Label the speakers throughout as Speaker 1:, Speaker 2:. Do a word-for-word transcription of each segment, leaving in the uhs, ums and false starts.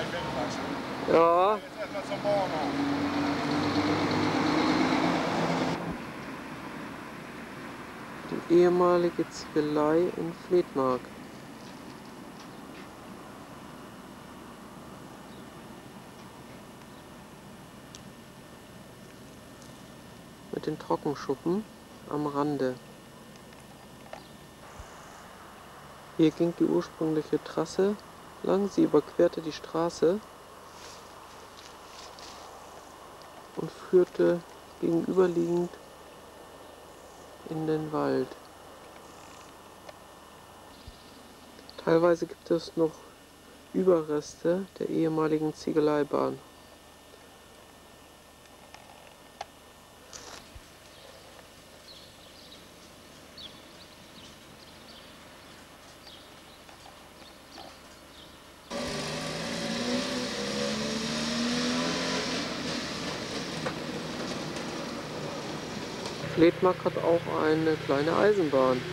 Speaker 1: gleich wegwachsen.
Speaker 2: Ja.
Speaker 1: Jetzt erstmal zum Bauernhof.
Speaker 2: Die ehemalige Ziegelei in Fledmark. Mit den Trockenschuppen am Rande. Hier ging die ursprüngliche Trasse lang, sie überquerte die Straße und führte gegenüberliegend in den Wald. Teilweise gibt es noch Überreste der ehemaligen Ziegeleibahn. Fledmark hat auch eine kleine Eisenbahn.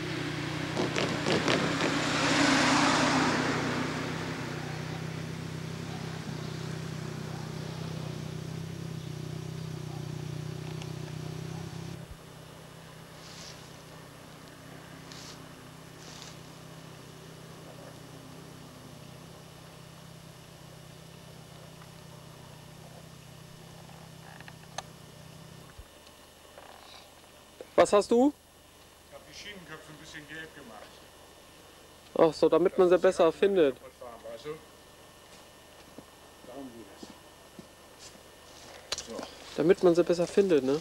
Speaker 2: Was hast du?
Speaker 1: Ich habe die Schienenköpfe ein bisschen gelb gemacht.
Speaker 2: Ach so, damit man sie besser findet.
Speaker 1: Weißt du? Darum geht es. So.
Speaker 2: Damit man sie besser findet, ne?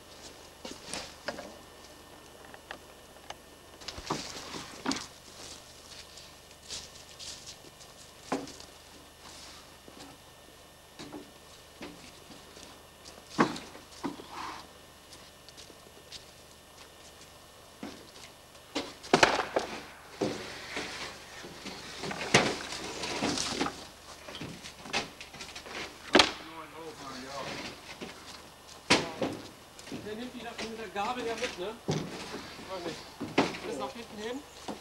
Speaker 2: Der nimmt die da mit der Gabel ja mit, ne? Oder nicht? Bis nach hinten hin.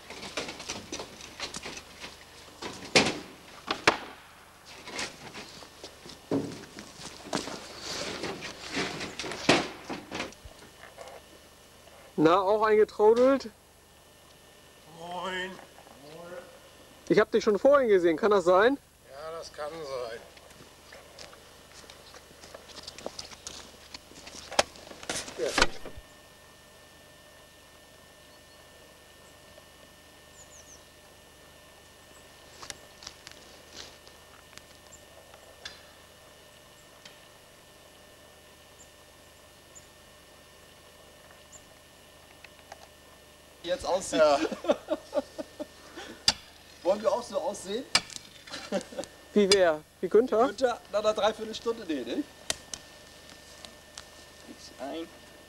Speaker 2: Na, auch eingetraudelt?
Speaker 1: Moin.
Speaker 2: Ich habe dich schon vorhin gesehen, kann das sein?
Speaker 1: Ja, das kann sein. Ja.
Speaker 3: Jetzt aussieht.
Speaker 1: Ja.
Speaker 3: Wollen wir auch so aussehen?
Speaker 2: Wie wer? Wie Günther?
Speaker 3: Günther, nach einer Dreiviertelstunde, nee, ne?
Speaker 4: Nichts ein.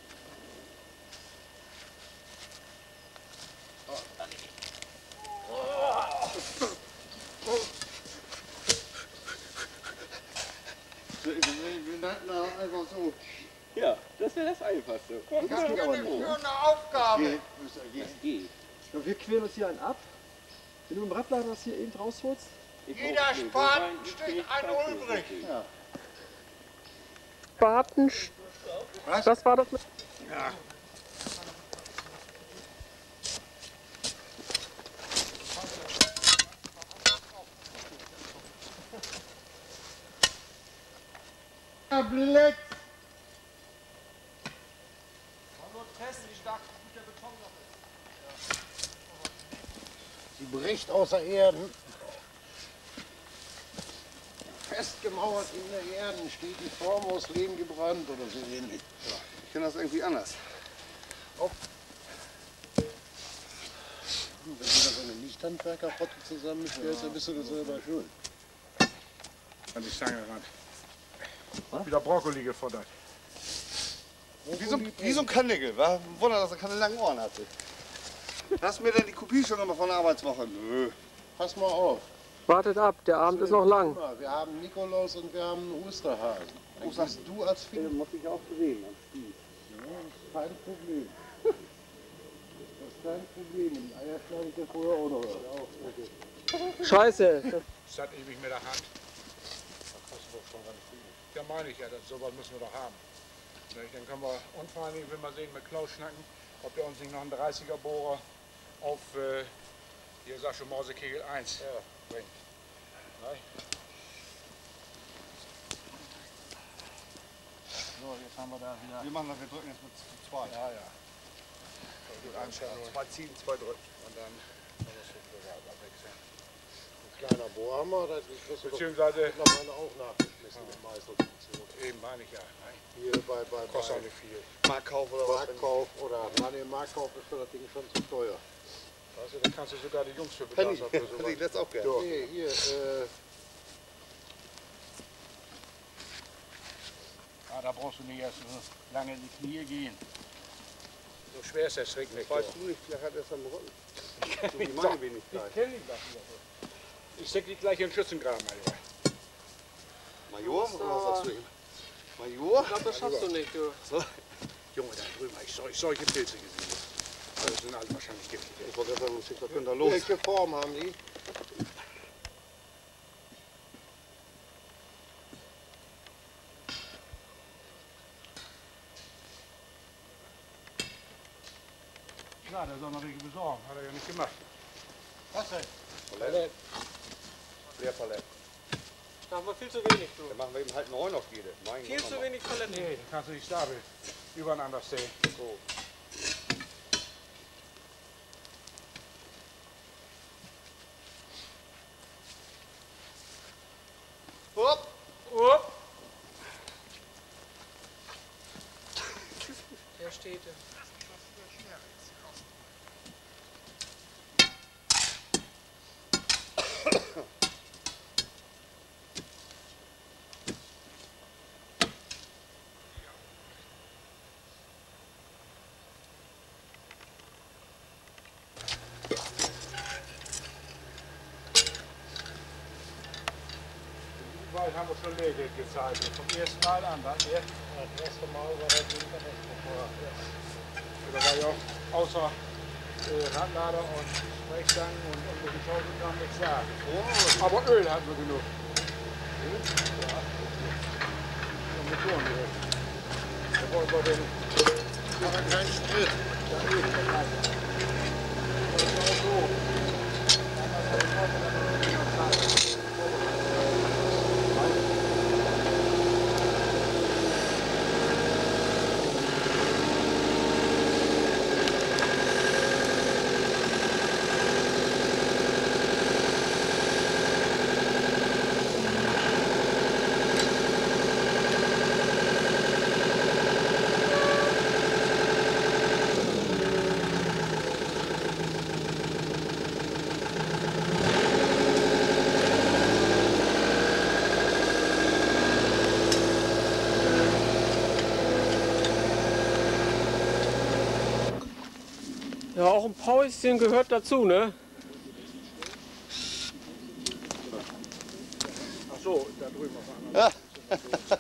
Speaker 1: Wir nannten einfach so.
Speaker 4: Ja, das wäre das Einfachste.
Speaker 1: Ich habe ja nur eine Aufgabe.
Speaker 4: Das geht.
Speaker 3: Ja, wir quälen uns hier einen ab. Wenn du im Radlader das hier eben rausholst.
Speaker 4: Ich
Speaker 1: Jeder
Speaker 4: brauch- nee,
Speaker 1: Spaten
Speaker 4: so
Speaker 1: sticht
Speaker 4: rein- ich
Speaker 1: ein
Speaker 4: krieg
Speaker 1: Ulbrich.
Speaker 4: Spaten.
Speaker 3: Ja.
Speaker 2: Spaten.
Speaker 1: Was?
Speaker 2: Was war das mit?
Speaker 1: Ja. Blitz! Sie bricht außer Erden. Festgemauert in der Erde, steht die Form aus Lehm gebrannt oder so ähnlich.
Speaker 4: Ich kenne das irgendwie anders.
Speaker 1: Wenn du da so eine Lichthandwerkerrotte zusammenstellst, dann bist du das selber schuld. An die Stange ran.
Speaker 3: Was?
Speaker 1: Wieder Brokkoli gefuttert.
Speaker 4: Wie so, wie so ein Karnickel, war? Wunder, dass er keine langen Ohren hatte. Hast du mir denn die Kopie schon immer von der Arbeitswoche? Nö.
Speaker 1: Pass mal auf.
Speaker 2: Wartet ab, der Abend ist noch lang.
Speaker 1: Wir haben Nikolaus und wir haben Osterhasen.
Speaker 4: Wo
Speaker 1: Was sagst du als Film?
Speaker 4: muss ich auch sehen am Spieß.
Speaker 1: Ja, das ist kein Problem. Das ist kein Problem. Die Eier schneide ich dir vorher auch noch.
Speaker 2: Scheiße.
Speaker 1: Statt ewig mit der Hand.
Speaker 5: doch schon ganz gut.
Speaker 1: Ja, meine ich ja, das, sowas müssen wir doch haben. Nicht? Dann können wir, und vor allen Dingen, wenn wir sehen, mit Klaus schnacken, ob der uns nicht noch einen dreißiger Bohrer auf, äh, hier sag schon Mausekegel eins
Speaker 5: Ja.
Speaker 1: bringt. Nein? So, jetzt haben wir da wieder.
Speaker 4: Wir machen das, wir drücken jetzt mit zu zweit.
Speaker 1: Ja, ja. Gut, Einstellung.
Speaker 4: Zwei ziehen, zwei drücken.
Speaker 1: Und dann können wir es so abwechseln.
Speaker 5: Ein kleiner Bohrhammer, da kriegst du doch
Speaker 1: Beziehungsweise,
Speaker 5: mittlerweile auch nachgeschmissen mit Meißelfunktion.
Speaker 1: eben meine ich ja. Nein.
Speaker 5: Hier bei, bei,
Speaker 1: Kostet auch
Speaker 5: bei
Speaker 1: nicht viel.
Speaker 4: Marktkauf oder was?
Speaker 5: Marktkauf oder nein, im Marktkauf ist das Ding schon zu teuer.
Speaker 1: Weißt du, da kannst du sogar die Jungs für
Speaker 4: Penny,
Speaker 1: begeistern für sowas.
Speaker 4: die lässt auch gerne.
Speaker 5: Nee, hier, äh,
Speaker 1: Ah, da brauchst du nicht erst so lange in die Knie gehen. So schwer ist der Strick nicht.
Speaker 4: Weißt du nicht, vielleicht hat er es am Rücken. So wie
Speaker 1: Ich
Speaker 4: meine
Speaker 1: sag-
Speaker 4: Wenigkeit.
Speaker 1: Ich kenne ihn doch nicht. Ich steck dich gleich in den Schützengraben, mein Lieber.
Speaker 4: Major, oder was sagst du ihm? Major?
Speaker 2: Ich glaube, das schaffst du nicht, du.
Speaker 1: Junge, da drüben habe ich sol- solche Pilze gesehen. Also sind halt wahrscheinlich giftig.
Speaker 4: Ich wollte gerade sagen, was können da los?
Speaker 5: welche Form haben die?
Speaker 1: Ja, der soll noch welche besorgen. Hat er ja nicht gemacht.
Speaker 5: Was denn?
Speaker 4: Palette. Leerpalette.
Speaker 2: Da haben wir viel zu wenig, du.
Speaker 4: Dann machen wir eben halt neun auf jede. Mein
Speaker 2: Viel
Speaker 4: Gott,
Speaker 2: zu
Speaker 4: Mama.
Speaker 2: wenig Paletten.
Speaker 1: Nee, da kannst du die Stapel übereinander stellen.
Speaker 4: So. Hopp!
Speaker 2: Upp. Der steht da.
Speaker 1: Weil haben wir schon Lehrgeld gezahlt. Vom ersten Mal an, dann, ja.
Speaker 5: Das erste Mal war das Winter das bevor.
Speaker 1: Da war ja auch außer äh, Radlader und Sprechstangen und irgendwelche Schaufelkram nichts da. Aber Öl hatten wir genug. Öl? Ja. Und Motorenöl. Da wollen wir den.
Speaker 5: Aber kein Sprit.
Speaker 1: Ja, eben, das heißt. Das ist auch so. Dann hast du den Auto dann noch zahlen.
Speaker 2: Ja, auch ein Päuschen gehört dazu, ne?
Speaker 1: Ach so, da drüben auf der anderen Seite.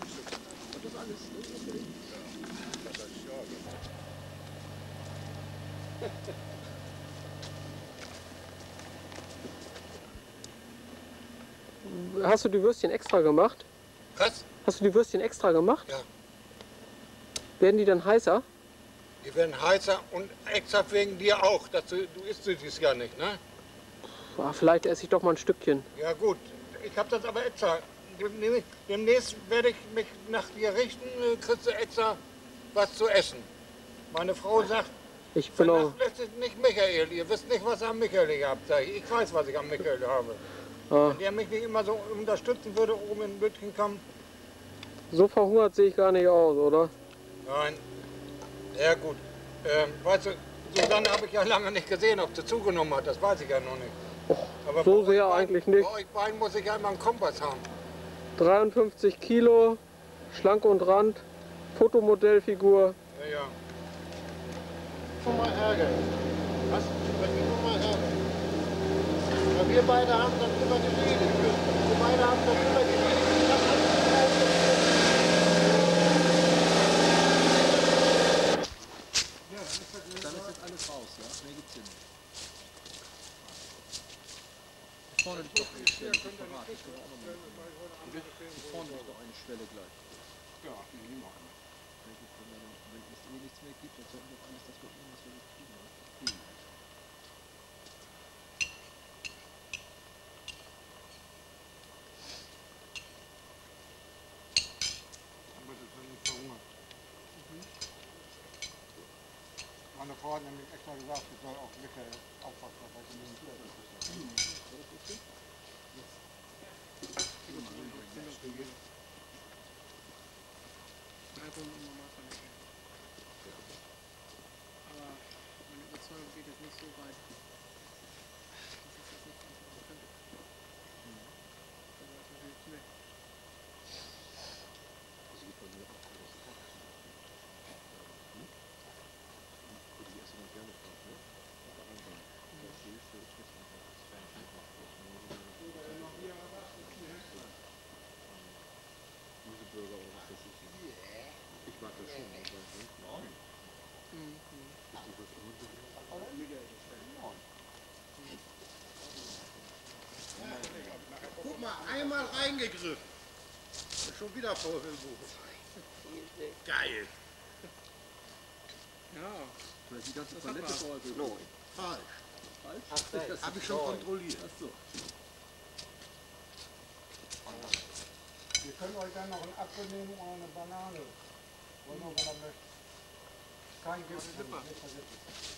Speaker 2: Hast du die Würstchen extra gemacht?
Speaker 5: Was?
Speaker 2: Hast du die Würstchen extra gemacht?
Speaker 5: Ja.
Speaker 2: Werden die dann heißer?
Speaker 5: Die werden heißer und extra wegen dir auch. Dass du, du isst sie dieses Jahr nicht, ne?
Speaker 2: Boah, vielleicht esse ich doch mal ein Stückchen.
Speaker 5: Ja gut, ich habe das aber extra. Dem- Demnächst werde ich mich nach dir richten, äh, kriegst du extra was zu essen. Meine Frau sagt,
Speaker 2: Ich bin auch.
Speaker 5: vernachlässigt nicht Michael, ihr wisst nicht, was ihr am Michael habt. Sag ich, ich weiß, was ich am Michael habe.
Speaker 2: Ah,
Speaker 5: Wenn der mich nicht immer so unterstützen würde, oben in Lütgenkamp.
Speaker 2: so verhungert sehe ich gar nicht aus, oder?
Speaker 5: Nein. Ja gut. Ähm, weißt du, Susanne habe ich ja lange nicht gesehen, ob sie zugenommen hat, das weiß ich ja noch nicht. Aber
Speaker 2: so
Speaker 5: bei
Speaker 2: sehr
Speaker 5: euch beiden-
Speaker 2: eigentlich nicht.
Speaker 5: Bei euch beiden muss ich ja immer einen Kompass haben.
Speaker 2: dreiundfünfzig Kilo, schlank und Rand, Fotomodellfigur.
Speaker 5: Ja, ja.
Speaker 3: Schon mal Ärger. Was? Das geht schon mal Ärger. Ja, wir beide haben darüber geredet. Wir beide haben darüber geredet. Ich hab alles
Speaker 6: Dann ist jetzt alles raus, ja? Mehr gibt's hier nicht. Vorne die
Speaker 1: Hier könnt ihr nicht wissen, weil
Speaker 6: Vorne ist noch eine Schwelle gleich.
Speaker 1: Ja, die nehmen wir.
Speaker 6: Wenn es eh nichts mehr gibt, dann sollten wir alles das mitnehmen, was wir nicht kriegen.
Speaker 1: Aber das ist nicht verhungert. Meine Frau hat nämlich extra gesagt, ich soll auch Michael aufpassen, weil ich nicht mehr ist.
Speaker 2: Also im Normalfall nicht. Aber meine Überzeugung geht jetzt nicht so weit, dass ich das nicht machen könnte. Aber das hilft mir.
Speaker 6: Also geht bei mir auch alles ab. Hm? Und die essen dann gerne drauf, ne? Aber anderen. Das Hilfe ist jetzt einfach das Fernsehen macht das nur so. Burger oder was weiß ich. Ich mag das schon, aber sonst nein.
Speaker 2: Mhm.
Speaker 6: Ist das was anderes?
Speaker 3: Guck mal, einmal reingegriffen. Schon wieder Vorhülbuch. Geil.
Speaker 2: Ja.
Speaker 6: Weil die ganze Palette voll ist.
Speaker 3: No. Falsch.
Speaker 6: Falsch?
Speaker 3: Das habe ich schon kontrolliert.
Speaker 6: Achso.
Speaker 1: Wir können euch dann noch einen Apfel nehmen oder eine Banane. Wollen wir, wenn ihr möchtet. Kein Gift drin, nicht vergessen.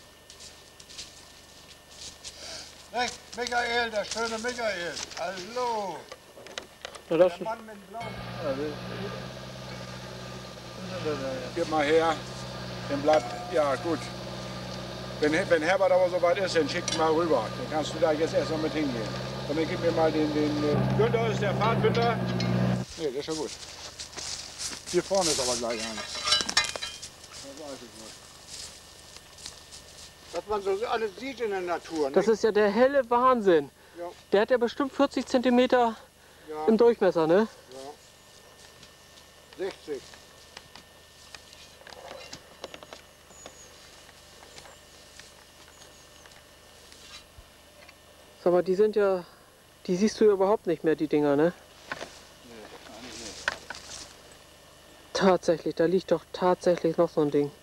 Speaker 1: Recht, Michael, der schöne Michael. Hallo.
Speaker 2: Na, das
Speaker 1: Der Mann mit Blau. Gib mal her. Dann bleibt, ja gut. Wenn, wenn Herbert aber soweit ist, dann schickt ihn mal rüber. Dann kannst du da jetzt erst mal mit hingehen. Und dann gib mir mal den, den äh, Günther ist der Pfadfinder. Nee, das ist ja gut. Hier vorne ist aber gleich einer. Das weiß ich nicht. Was man so alles sieht in der Natur.
Speaker 2: Das ist ja der helle Wahnsinn.
Speaker 1: Ja.
Speaker 2: Der hat ja bestimmt vierzig Zentimeter
Speaker 1: Ja,
Speaker 2: im Durchmesser, ne?
Speaker 1: ja. sechzig.
Speaker 2: Sag mal, die sind ja, die siehst du ja überhaupt nicht mehr, die Dinger, ne?
Speaker 1: Nee, eigentlich nicht.
Speaker 2: Tatsächlich, da liegt doch tatsächlich noch so ein Ding.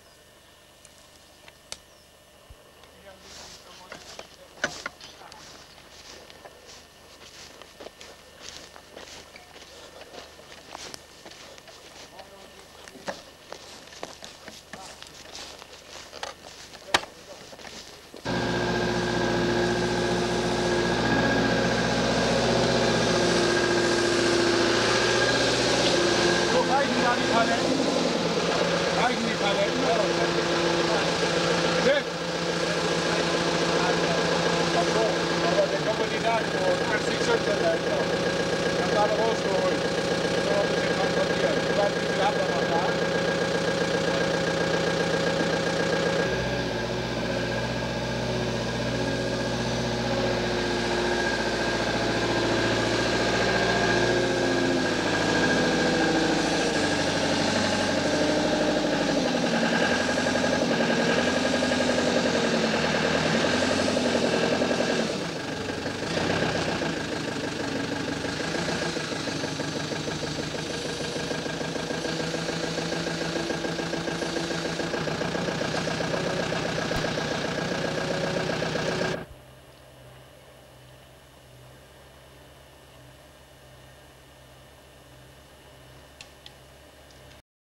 Speaker 1: Reichen da die Paletten? Reichen die Paletten? Ne? Ach so, aber der Kandidat vor achtzig Zentimeter. Dann alle rausgeholt. Das soll ein bisschen kontrollieren. Ich weiß, wie viel haben wir noch.